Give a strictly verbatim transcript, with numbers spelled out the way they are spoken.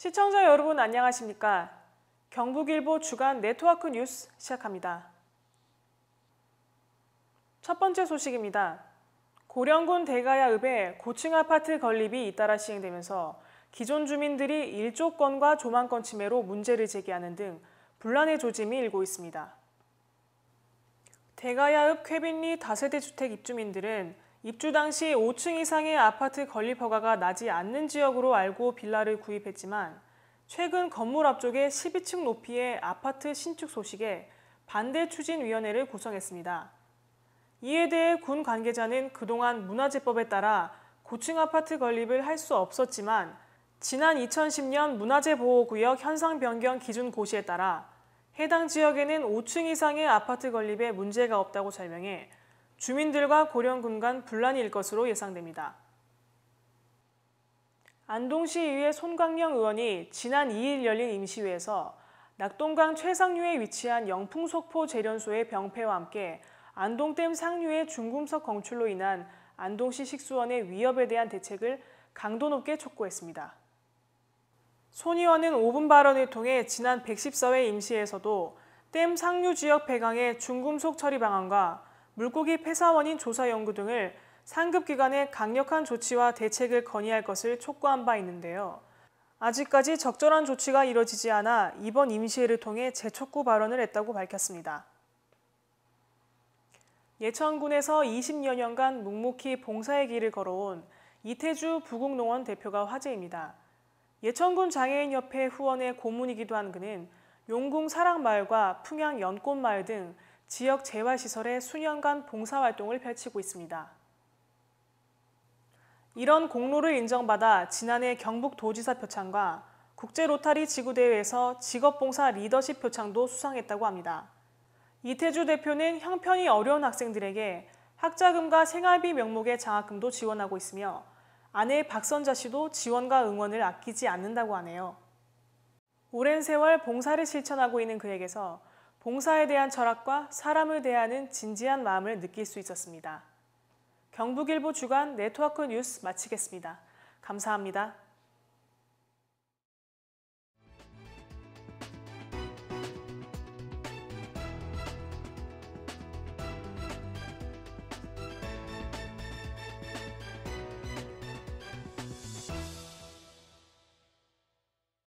시청자 여러분 안녕하십니까? 경북일보 주간 네트워크 뉴스 시작합니다. 첫 번째 소식입니다. 고령군 대가야읍에 고층 아파트 건립이 잇따라 시행되면서 기존 주민들이 일조권과 조망권 침해로 문제를 제기하는 등 분란의 조짐이 일고 있습니다. 대가야읍 쾌빈리 다세대 주택 입주민들은 입주 당시 오 층 이상의 아파트 건립 허가가 나지 않는 지역으로 알고 빌라를 구입했지만 최근 건물 앞쪽에 십이 층 높이의 아파트 신축 소식에 반대 추진위원회를 구성했습니다. 이에 대해 군 관계자는 그동안 문화재법에 따라 고층 아파트 건립을 할 수 없었지만 지난 이천십 년 문화재보호구역 현상 변경 기준 고시에 따라 해당 지역에는 오 층 이상의 아파트 건립에 문제가 없다고 설명해 주민들과 고령군 간 분란이 일 것으로 예상됩니다. 안동시의회 손광영 의원이 지난 이 일 열린 임시회에서 낙동강 최상류에 위치한 영풍석포 재련소의 병폐와 함께 안동댐 상류의 중금속 검출로 인한 안동시 식수원의 위협에 대한 대책을 강도 높게 촉구했습니다. 손 의원은 오 분 발언을 통해 지난 백십사 회 임시회에서도 댐 상류 지역 폐강의 중금속 처리 방안과 물고기 폐사원인 조사 연구 등을 상급기관의 강력한 조치와 대책을 건의할 것을 촉구한 바 있는데요. 아직까지 적절한 조치가 이뤄지지 않아 이번 임시회를 통해 재촉구 발언을 했다고 밝혔습니다. 예천군에서 이십여 년간 묵묵히 봉사의 길을 걸어온 이태주 부국농원 대표가 화제입니다. 예천군 장애인협회 후원의 고문이기도 한 그는 용궁 사랑마을과 풍양 연꽃마을 등 지역 재활시설에 수년간 봉사활동을 펼치고 있습니다. 이런 공로를 인정받아 지난해 경북도지사 표창과 국제로타리 지구대회에서 직업봉사 리더십 표창도 수상했다고 합니다. 이태주 대표는 형편이 어려운 학생들에게 학자금과 생활비 명목의 장학금도 지원하고 있으며 아내 박선자 씨도 지원과 응원을 아끼지 않는다고 하네요. 오랜 세월 봉사를 실천하고 있는 그에게서 봉사에 대한 철학과 사람을 대하는 진지한 마음을 느낄 수 있었습니다. 경북일보 주간 네트워크 뉴스 마치겠습니다. 감사합니다.